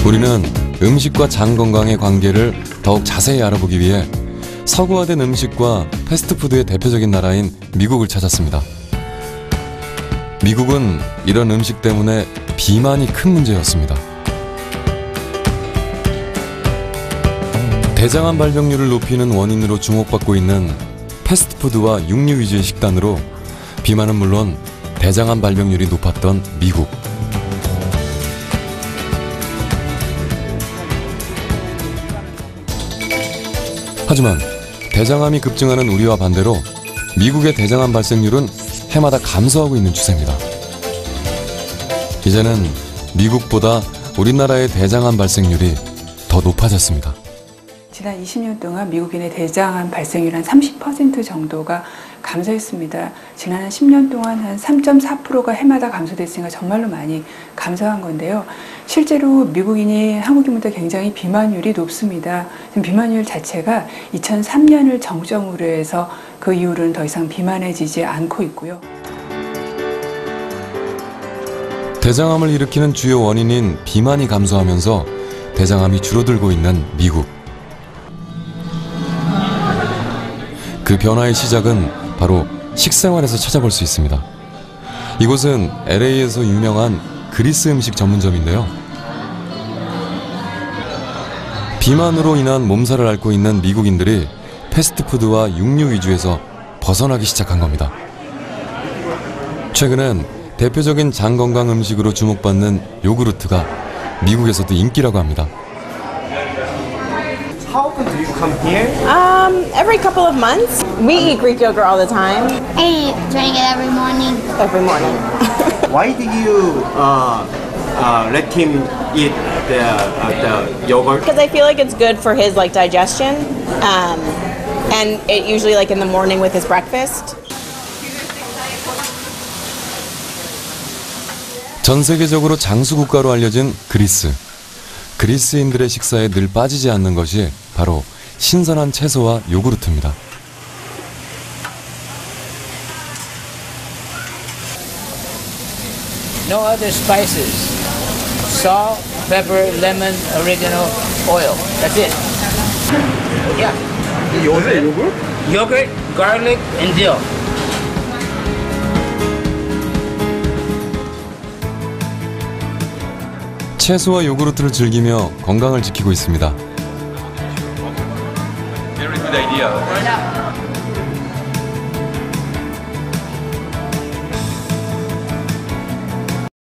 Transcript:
우리는 음식과 장 건강의 관계를 더욱 자세히 알아보기 위해 서구화된 음식과 패스트푸드의 대표적인 나라인 미국을 찾았습니다. 미국은 이런 음식 때문에 비만이 큰 문제였습니다. 대장암 발병률을 높이는 원인으로 주목받고 있는 패스트푸드와 육류 위주의 식단으로 비만은 물론 대장암 발병률이 높았던 미국. 하지만 대장암이 급증하는 우리와 반대로 미국의 대장암 발생률은 해마다 감소하고 있는 추세입니다. 이제는 미국보다 우리나라의 대장암 발생률이 더 높아졌습니다. 지난 20년 동안 미국인의 대장암 발생률 한 30% 정도가 감소했습니다. 지난 한 10년 동안 한 3.4%가 해마다 감소됐으니까 정말로 많이 감소한 건데요. 실제로 미국인이 한국인보다 굉장히 비만율이 높습니다. 비만율 자체가 2003년을 정점으로 해서 그 이후로는 더 이상 비만해지지 않고 있고요. 대장암을 일으키는 주요 원인인 비만이 감소하면서 대장암이 줄어들고 있는 미국. 그 변화의 시작은 바로 식생활에서 찾아볼 수 있습니다. 이곳은 LA에서 유명한 그리스 음식 전문점인데요. 비만으로 인한 몸살을 앓고 있는 미국인들이 패스트푸드와 육류 위주에서 벗어나기 시작한 겁니다. 최근엔 대표적인 장 건강 음식으로 주목받는 요구르트가 미국에서도 인기라고 합니다. How often do you come here? Every couple of months. We eat Greek yogurt all the time. I drink it every morning. Every morning. Why did you let him eat the yogurt? Because I feel like it's good for his digestion. And it usually in the morning with his breakfast. 전 세계적으로 장수 국가로 알려진 그리스. 그리스인들의 식사에 늘 빠지지 않는 것이 바로 신선한 채소와 요구르트입니다. No other spices. Salt, pepper, lemon, oregano, oil. That's it. Yeah. Yogurt? Yogurt, garlic, and dill. 채소와 요구르트를 즐기며 건강을 지키고 있습니다. Very good idea.